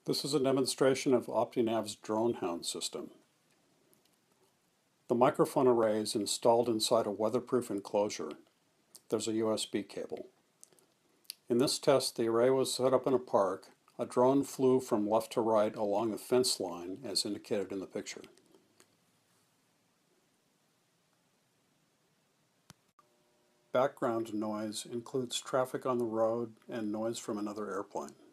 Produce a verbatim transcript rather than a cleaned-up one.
This is a demonstration of OptiNav's Drone Hound system. The microphone array is installed inside a weatherproof enclosure. There's a U S B cable. In this test, the array was set up in a park. A drone flew from left to right along the fence line as indicated in the picture. Background noise includes traffic on the road and noise from another airplane.